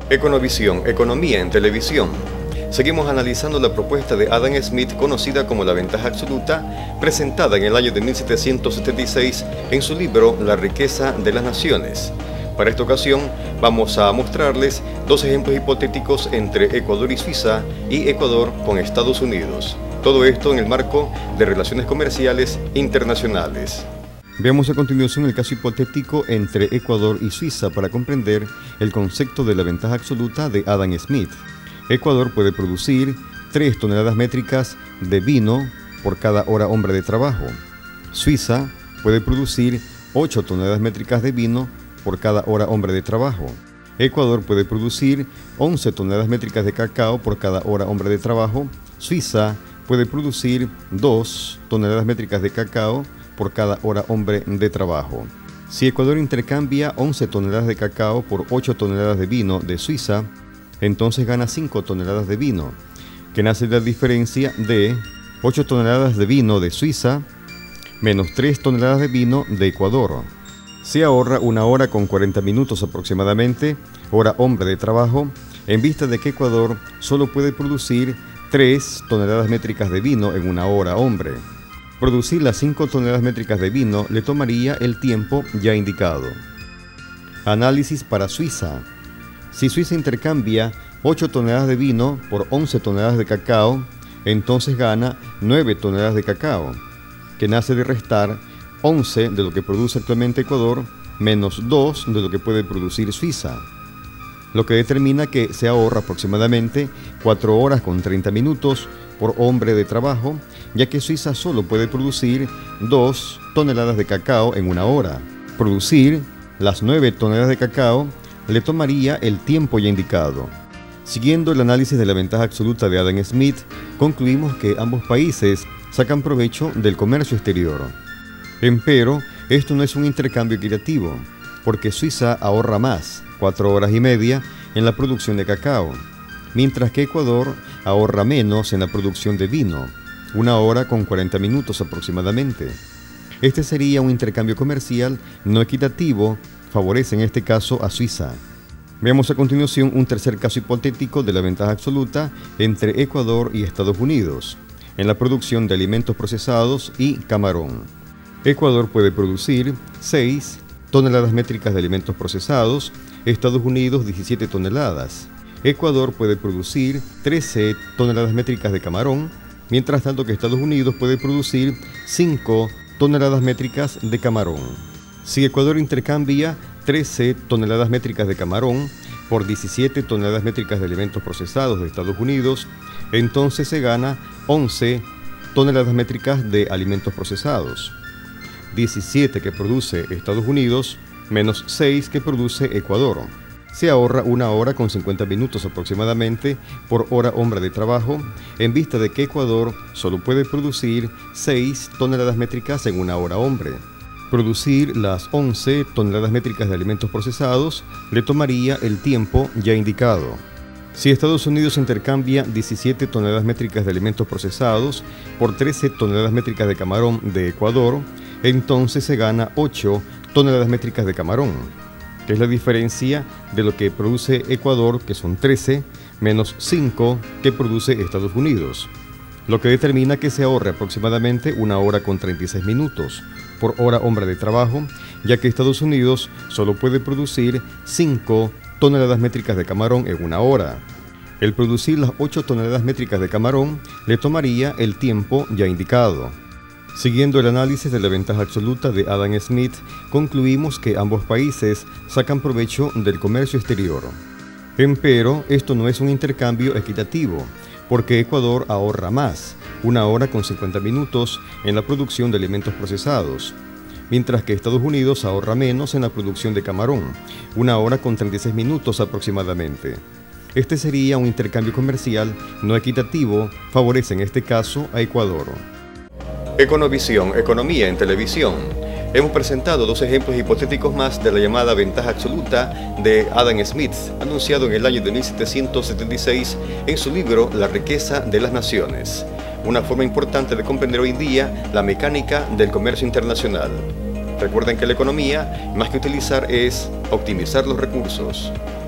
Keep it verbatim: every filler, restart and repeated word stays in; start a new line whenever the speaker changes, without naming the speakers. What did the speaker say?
Econovisión, economía en televisión. Seguimos analizando la propuesta de Adam Smith, conocida como la ventaja absoluta, presentada en el año de mil setecientos setenta y seis en su libro La riqueza de las naciones. Para esta ocasión vamos a mostrarles dos ejemplos hipotéticos entre Ecuador y Suiza y Ecuador con Estados Unidos. Todo esto en el marco de relaciones comerciales internacionales. Veamos a continuación el caso hipotético entre Ecuador y Suiza para comprender el concepto de la ventaja absoluta de Adam Smith. Ecuador puede producir tres toneladas métricas de vino por cada hora hombre de trabajo. Suiza puede producir ocho toneladas métricas de vino por cada hora hombre de trabajo. Ecuador puede producir once toneladas métricas de cacao por cada hora hombre de trabajo. Suiza puede producir dos toneladas métricas de cacao por cada hora hombre de trabajo. Si Ecuador intercambia once toneladas de cacao por ocho toneladas de vino de Suiza, entonces gana cinco toneladas de vino, que nace de la diferencia de ocho toneladas de vino de Suiza menos tres toneladas de vino de Ecuador. Se ahorra una hora con cuarenta minutos aproximadamente, hora hombre de trabajo, en vista de que Ecuador solo puede producir tres toneladas métricas de vino en una hora hombre. Producir las cinco toneladas métricas de vino le tomaría el tiempo ya indicado. Análisis para Suiza. Si Suiza intercambia ocho toneladas de vino por once toneladas de cacao, entonces gana nueve toneladas de cacao, que nace de restar once de lo que produce actualmente Ecuador menos dos de lo que puede producir Suiza, lo que determina que se ahorra aproximadamente cuatro horas con treinta minutos por hombre de trabajo, ya que Suiza solo puede producir dos toneladas de cacao en una hora. Producir las nueve toneladas de cacao le tomaría el tiempo ya indicado. Siguiendo el análisis de la ventaja absoluta de Adam Smith, concluimos que ambos países sacan provecho del comercio exterior. Empero, esto no es un intercambio equitativo, porque Suiza ahorra más, cuatro horas y media, en la producción de cacao, mientras que Ecuador ahorra menos en la producción de vino, una hora con cuarenta minutos aproximadamente. Este sería un intercambio comercial no equitativo, favorece en este caso a Suiza. Veamos a continuación un tercer caso hipotético de la ventaja absoluta entre Ecuador y Estados Unidos, en la producción de alimentos procesados y camarón. Ecuador puede producir seis toneladas métricas de alimentos procesados, Estados Unidos diecisiete toneladas. Ecuador puede producir trece toneladas métricas de camarón, mientras tanto que Estados Unidos puede producir cinco toneladas métricas de camarón. Si Ecuador intercambia trece toneladas métricas de camarón por diecisiete toneladas métricas de alimentos procesados de Estados Unidos, entonces se gana once toneladas métricas de alimentos procesados. diecisiete que produce Estados Unidos menos seis que produce Ecuador. Se ahorra una hora con cincuenta minutos aproximadamente por hora hombre de trabajo, en vista de que Ecuador solo puede producir seis toneladas métricas en una hora hombre. Producir las once toneladas métricas de alimentos procesados le tomaría el tiempo ya indicado. Si Estados Unidos intercambia diecisiete toneladas métricas de alimentos procesados por trece toneladas métricas de camarón de Ecuador, entonces se gana ocho toneladas métricas de camarón, que es la diferencia de lo que produce Ecuador, que son trece, menos cinco que produce Estados Unidos, lo que determina que se ahorre aproximadamente una hora con treinta y seis minutos por hora hombre de trabajo, ya que Estados Unidos solo puede producir cinco toneladas métricas de camarón en una hora. El producir las ocho toneladas métricas de camarón le tomaría el tiempo ya indicado. Siguiendo el análisis de la ventaja absoluta de Adam Smith, concluimos que ambos países sacan provecho del comercio exterior. Empero, esto no es un intercambio equitativo, porque Ecuador ahorra más, una hora con cincuenta minutos en la producción de alimentos procesados, mientras que Estados Unidos ahorra menos en la producción de camarón, una hora con treinta y seis minutos aproximadamente. Este sería un intercambio comercial no equitativo, favorece en este caso a Ecuador. Econovisión, economía en televisión. Hemos presentado dos ejemplos hipotéticos más de la llamada ventaja absoluta de Adam Smith, anunciado en el año de mil setecientos setenta y seis en su libro La riqueza de las naciones. Una forma importante de comprender hoy en día la mecánica del comercio internacional. Recuerden que la economía, más que utilizar, es optimizar los recursos.